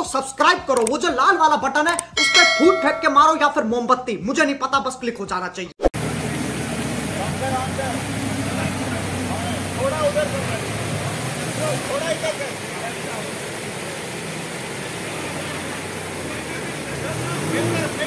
Subscribe करो, वो जो लाल वाला बटन है उस पर फूट फेंक के मारो या फिर मोमबत्ती, मुझे नहीं पता, बस क्लिक हो जाना चाहिए। थोड़ा उधर थोड़ा इधर